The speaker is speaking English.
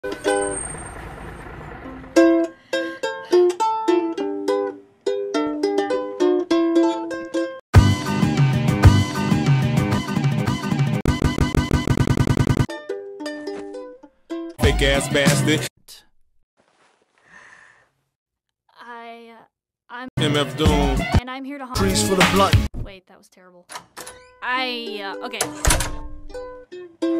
Fake ass bastard. I'm MF Doom. and I'm here to harm. Freeze for the blunt. Wait, that was terrible. Okay.